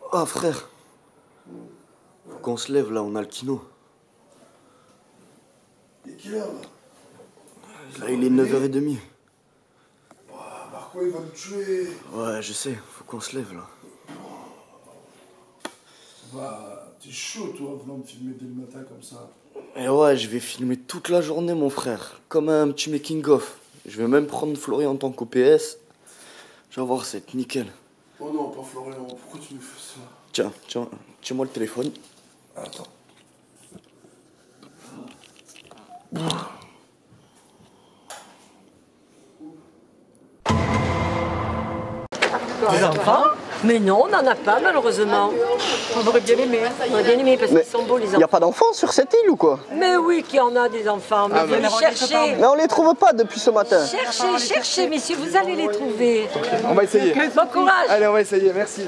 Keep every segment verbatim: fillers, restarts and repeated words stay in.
Ah frère, faut qu'on se lève là, on a le kino. Il est quelle heure là? Là il est neuf heures trente. Bah, Marco il va me tuer. Ouais je sais, faut qu'on se lève là. Bah, t'es chaud toi, venant me filmer dès le matin comme ça. Et ouais, je vais filmer toute la journée mon frère, comme un petit making of. Je vais même prendre Florian en tant qu'O P S. Je vais voir, c'est nickel. Oh non, pas Florian, pourquoi tu me fais ça? Tiens, tiens, tiens-moi le téléphone. Attends. Des enfants? Mais non, on n'en a pas malheureusement. On aurait bien aimé. On aurait bien aimé parce qu'ils sont beaux les enfants. Il n'y a pas d'enfants sur cette île ou quoi? Mais oui qu'il y en a des enfants, mais Ah, vous les cherchez. Mais on les trouve pas depuis ce matin. Cherchez, cherchez, messieurs, vous allez les trouver. On va essayer. Bon courage. Allez, on va essayer, merci.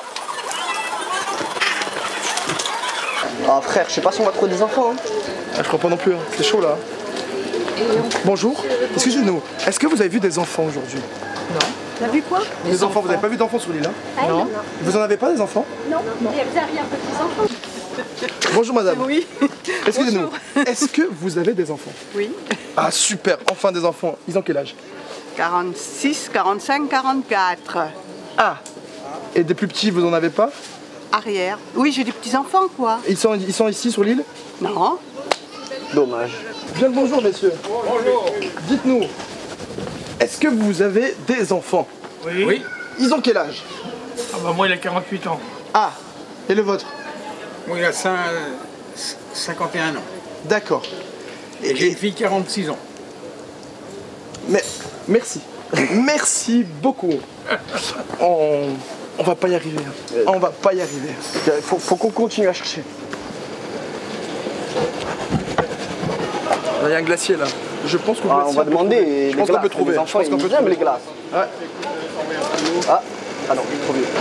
Ah frère, je sais pas si on va trouver des enfants. Hein. Ah, je crois pas non plus, hein. C'est chaud là. Bonjour, excusez-nous, est-ce que vous avez vu des enfants aujourd'hui? Non. T'as vu quoi? Des, des enfants. enfants, vous n'avez pas vu d'enfants sur l'île hein? Non. Vous en avez pas des enfants? Non, non. Vous avez un petits enfants? Bonjour madame. Oui. Excusez-nous, est-ce que vous avez des enfants? Oui. Ah super, enfin des enfants. Ils ont quel âge? quarante-six, quarante-cinq, quarante-quatre. Ah, et des plus petits, vous en avez pas? Arrière. Oui, j'ai des petits-enfants quoi. Ils sont, ils sont ici sur l'île? Non. Dommage. Bien le bonjour messieurs. Bonjour. Dites-nous, est-ce que vous avez des enfants? Oui. Oui. Ils ont quel âge? Ah bah moi il a quarante-huit ans. Ah, et le vôtre? Moi il a cinquante et un ans. D'accord. Et j'ai une fille quarante-six ans. Mais, merci. Merci beaucoup. On, on va pas y arriver. Hein. On va pas y arriver. Faut, faut qu'on continue à chercher. Il y a un glacier là. Je pense qu'on ah, on va demander. Je pense qu'on peut trouver. Les enfants, je pense qu'on peut aiment trouver. les glaces. Ouais. Ah, ah non, trop vieux.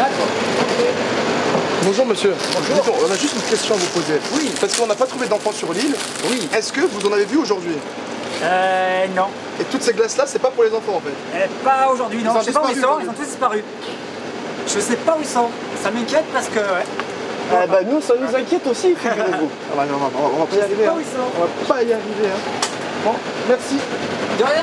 Bonjour monsieur. Bonjour. Dites, on a juste une question à vous poser. Oui. Parce qu'on n'a pas trouvé d'enfants sur l'île. Oui. Est-ce que vous en avez vu aujourd'hui? Euh non. Et toutes ces glaces là, c'est pas pour les enfants en fait? Euh, pas aujourd'hui, non. Ils ont Je sais pas où ils sont, disparu, ils ont tous disparu. Je sais pas où ils sont. Ça m'inquiète parce que. Ouais. Eh ben nous, ça nous inquiète aussi, figurez-vous. Ah bah non, on va, on va pas y arriver. pas Hein. où ils sont. On va pas y arriver. Hein. Bon, merci. De rien.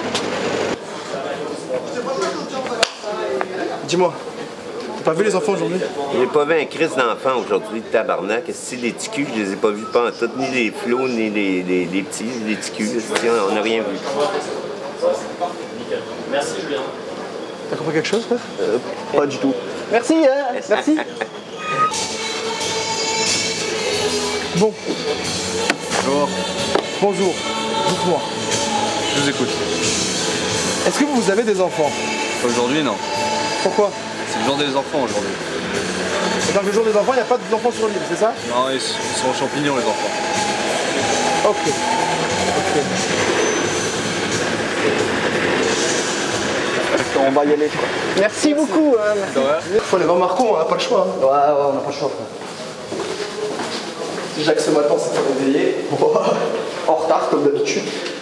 Dis-moi, t'as pas vu les enfants aujourd'hui? J'ai pas vu un Christ d'enfant aujourd'hui, de tabarnak. Si les ticus, je les ai pas vus pas en tout, ni les flots, ni les, les, les petits, les ticus. On n'a rien vu. Merci Julien. T'as compris quelque chose, frère? Euh, pas du tout. Merci, hein, merci. Bon. Bonjour. Bonjour. Dites-moi. Je vous écoute. Est-ce que vous avez des enfants? Aujourd'hui, non. Pourquoi? C'est le jour des enfants aujourd'hui. Dans le jour des enfants, il n'y a pas d'enfants sur l'île, c'est ça? Non, ils sont aux champignons, les enfants. Ok. Ok. On va y aller. Merci beaucoup. Hein, merci. Il faut aller voir Marco, on n'a pas le choix. Hein. Ouais, ouais, on n'a pas le choix. Déjà que ce matin, c'est pas réveillé. En retard, comme d'habitude.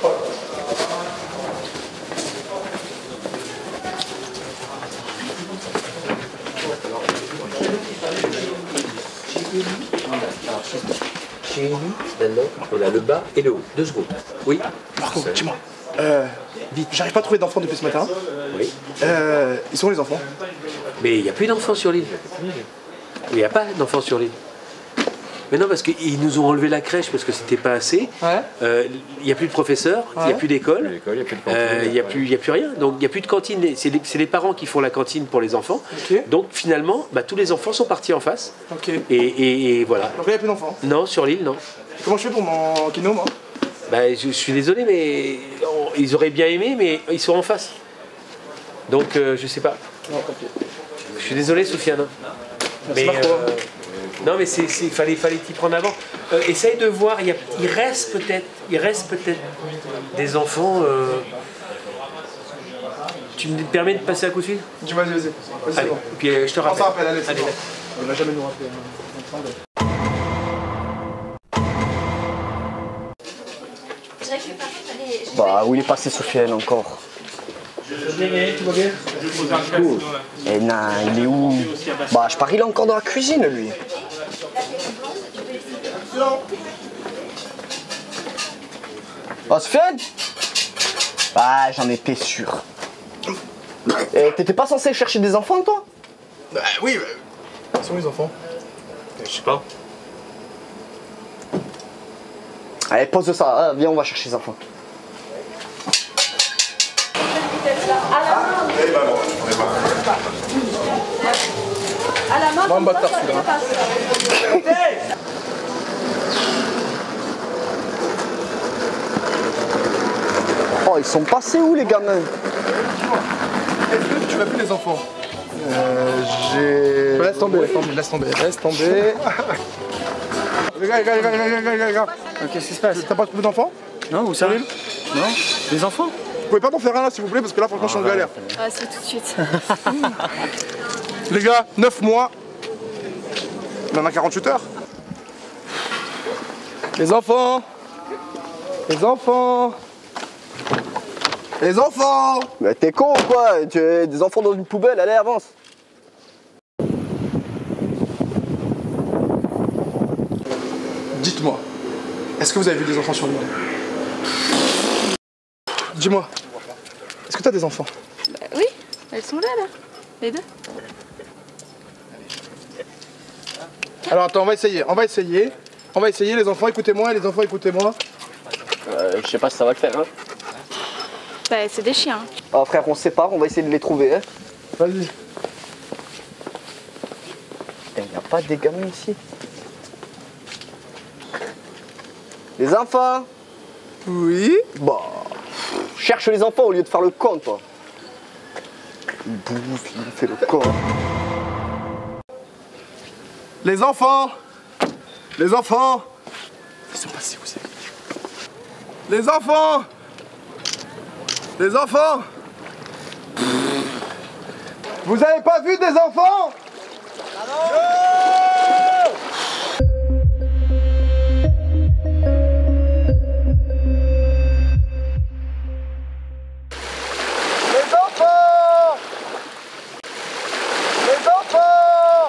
Chez nous, maintenant, on a le bas et le haut. Deux secondes. Oui. Marco, dis-moi. Euh, vite, j'arrive pas à trouver d'enfants depuis ce matin. Oui. Euh, ils sont où les enfants? Mais il n'y a plus d'enfants sur l'île. Il n'y a pas d'enfants sur l'île. Mais non, parce qu'ils nous ont enlevé la crèche parce que c'était pas assez. Ouais. Euh, Il n'y a plus de professeurs, il Ouais. n'y a plus d'école, Il n'y a plus de cantine. euh, il n'y a, plus- il y a plus rien. Donc il n'y a plus de cantine. C'est les, c'est les parents qui font la cantine pour les enfants. Ok. Donc finalement, bah, tous les enfants sont partis en face. Ok. Et, et- et voilà. Donc là, il n'y a plus d'enfants. Non, sur l'île, non. Comment je fais pour mon kino, moi? Bah, je, je suis désolé, mais on- ils auraient bien aimé, mais ils sont en face. Donc euh, je sais pas. Non, ok. Je suis désolé, Sofiane. Merci, Mais, Marco. euh, non, mais c'est, c'est, fallait, fallait t'y prendre avant. Euh, essaye de voir. Il, y a, il reste peut-être, il reste peut-être des enfants. euh, Tu me permets de passer un coup de fil? Tu vas-y, vas-y. Vas-y, c'est Allez. bon. Et puis euh, je te On rappelle. s'en rappelle, allez, c'est Allez, bon. allez. Il va jamais nous rappeler. Hein. Bah, où il est passé Sofiane encore? Tout va bien? Cool. Et non, il est où? Bah, je parie, il est encore dans la cuisine, lui. Oh, Sven? Ah, j'en étais sûr. Et t'étais pas censé chercher des enfants, toi? Bah oui, bah... Où sont les enfants? Je sais pas. Allez, pose ça, hein. Viens, on va chercher les enfants. À la main, Bon, comme bâtard, ça, ça celui-là. passe. Oh, ils sont passés où, les gamins? Est-ce que tu vas plus les enfants? Euh, j'ai... Laisse tomber, laisse tomber, laisse tomber, laisse tomber. Les gars, les gars, les gars, les gars, les gars, les gars. Qu'est-ce qui se passe? T'as pas trouvé d'enfants? Non, où ça? Cyril? Non? Des enfants? Vous pouvez pas m'en faire un là, s'il vous plaît, parce que là, franchement, je suis en galère. Ah, c'est tout de suite. Les gars, neuf mois. On en a quarante-huit heures. Les enfants. Les enfants. Les enfants. Mais t'es con ou quoi? Tu as des enfants dans une poubelle, allez, avance. Dites-moi, est-ce que vous avez vu des enfants sur le monde? Dis-moi, est-ce que t'as des enfants? Bah oui, elles sont là, là, les deux. Alors attends, on va essayer, on va essayer. On va essayer, les enfants, écoutez-moi, les enfants, écoutez-moi. Euh, je sais pas si ça va le faire, hein. Bah c'est des chiens. Oh frère, on se sépare, on va essayer de les trouver, hein. Vas-y. Il n'y a pas des gamins ici. Les enfants? Oui? Bah, cherche les enfants au lieu de faire le con, toi. Il bouffe, il fait le con. Les enfants! Les enfants! Ils sont passés où c'est? Les enfants! Les enfants! Vous avez pas vu des enfants? Les enfants! Les enfants!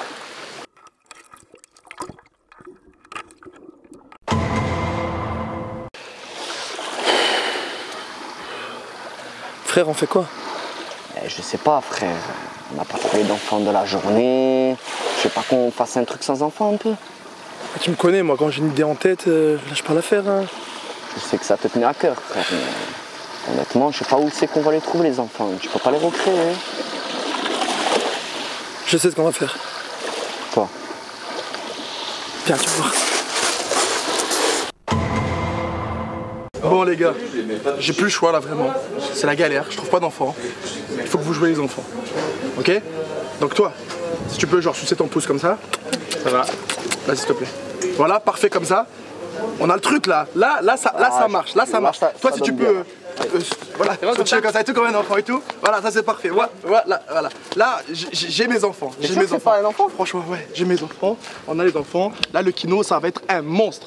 Frère, on fait quoi? Eh, je sais pas, frère. On n'a pas trouvé d'enfants de la journée. Je sais pas qu'on fasse un truc sans enfants un peu. Ah, tu me connais, moi, quand j'ai une idée en tête, euh, je lâche pas l'affaire. Hein. Je sais que ça te tenait à cœur, frère. Mais honnêtement, je sais pas où c'est qu'on va les trouver, les enfants. Tu peux pas les recréer, hein. Je sais ce qu'on va faire. Quoi? Viens, tu vas voir. Bon les gars, j'ai plus le choix là vraiment. C'est la galère, je trouve pas d'enfants. Il faut que vous jouez les enfants. Ok? Donc toi, si tu peux genre sucer ton pouce comme ça, ça va. Vas-y s'il te plaît. Voilà, parfait comme ça. On a le truc là. Là, là ça, là, ça marche. Là ça marche. Toi si tu peux. Euh, euh, voilà, sauter comme ça et tout comme un enfant et tout. Voilà, ça c'est parfait. Voilà, voilà, voilà. Là, j'ai mes enfants. J'ai mes enfants. Pas un enfant? Franchement, ouais, j'ai mes enfants. On a les enfants. Là, le kino, ça va être un monstre.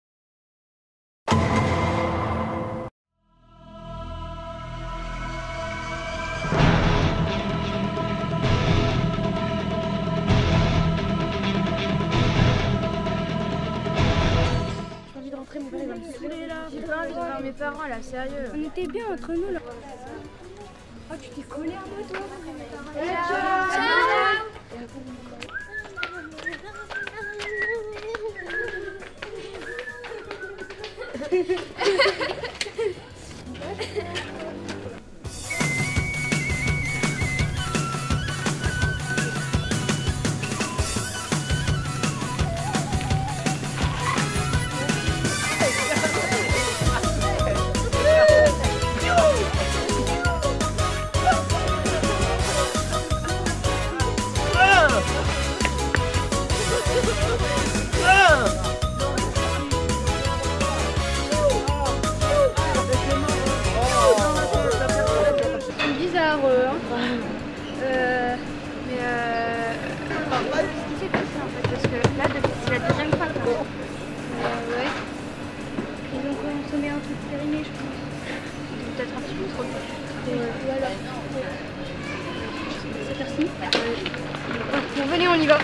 J'ai pas envie de voir mes parents là, sérieux. On était bien entre nous là. Oh, tu t'es collé à moi toi? Ciao. Ils ont consommé un truc périmé, je pense. Peut-être un petit peu trop. C'est parti. Bon, venez, on y va.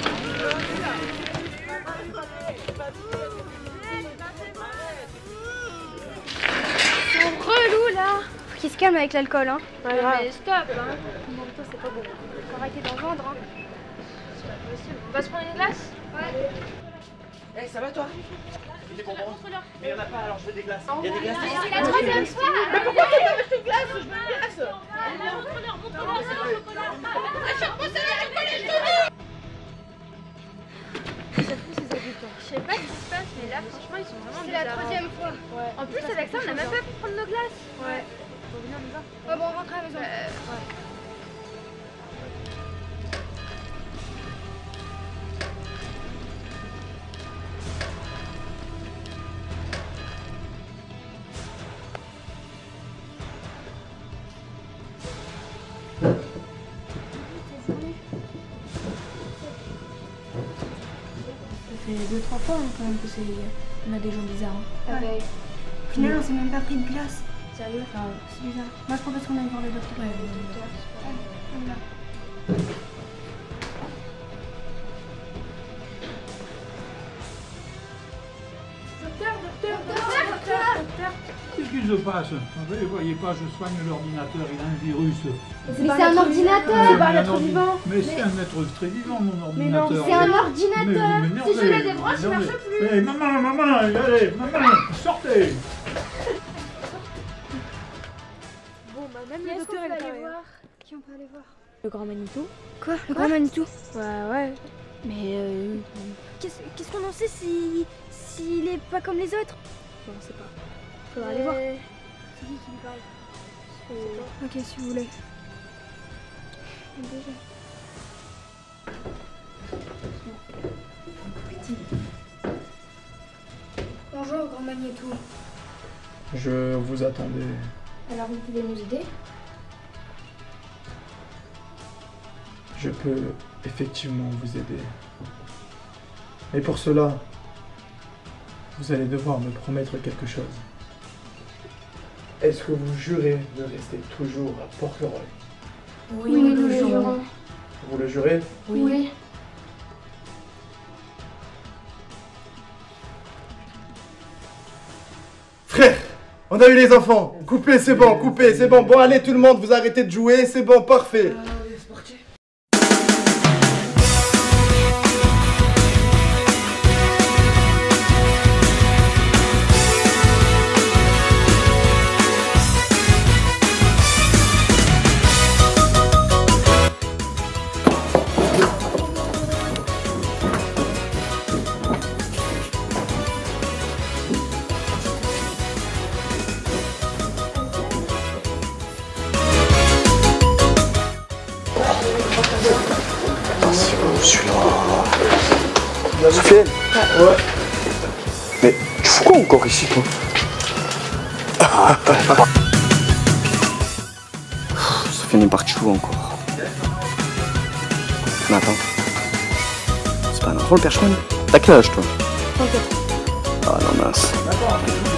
Ils sont relous là. Faut qu'ils se calment avec l'alcool, hein. Ouais, grave. Mais stop, hein. Non, toi, c'est pas bon. Faut arrêter d'en vendre, hein. On va se prendre une glace? Ouais. Eh, hey, ça va toi? Des bonbons? Mais il y en a pas, alors je veux des glaces. Il y a des glaces? C'est la troisième fois. Mais pourquoi tu veux acheter une glace? Je veux une glace. Montre-leur, montre-leur, c'est le chocolat. Achète-moi ça, la chocolat, je te dis. Ça fout ces adultes. Je sais pas ce qui se passe, mais là, franchement, ils sont vraiment C'est la bizarres. troisième fois. Ouais. En plus, avec ça, on n'a même pas pu prendre nos glaces. Ouais. Bon, venez, on y va. Ouais, bon, on rentre à la maison. Euh, ouais. Ça fait deux trois fois hein, quand même que c'est. On a des gens bizarres. Hein. Ah ouais. Au final, on s'est même pas pris de glace. Sérieux? Ah ouais, c'est bizarre. Moi, je propose qu'on aille voir le docteur. Ouais, le docteur. Ouais, on y va. Docteur, docteur, docteur, docteur, docteur. Qu'est-ce qui se passe? Vous ne voyez pas, je soigne l'ordinateur, il a un virus. Mais c'est un ordinateur! C'est pas un être vivant! Mais c'est un être très vivant, mon ordinateur. Mais non, c'est un ordinateur! Si je le débranche, il marche plus! Eh, maman, maman, allez, maman, sortez! Bon, bah, même le docteur, il va aller voir. Qui on peut aller voir? Le grand Manitou. Quoi? Le grand Manitou? Ouais, ouais. Mais euh. Qu'est-ce qu'est-ce qu'on en sait si. s'il est pas comme les autres? Bon, on sait pas. Faudra aller voir. C'est qui qui lui parle? Ok, si vous voulez. Déjà. Bonjour, grand Magnéto. Je vous attendais. Alors, vous pouvez nous aider? Je peux effectivement vous aider. Mais pour cela, vous allez devoir me promettre quelque chose. Est-ce que vous jurez de rester toujours à Porquerolles? Oui, oui, nous le jurons. Vous le jurez? Oui. oui. Frère, on a eu les enfants. Coupez, c'est bon, coupez, c'est bon. Bon, allez tout le monde, vous arrêtez de jouer, c'est bon, parfait. Sofiane. Ouais. Mais tu fous quoi encore ici, toi? Sofiane est parti où encore? Mais attends. C'est pas un enfant le perchemin? T'as quel âge, toi? trente-quatre. Ah non, mince.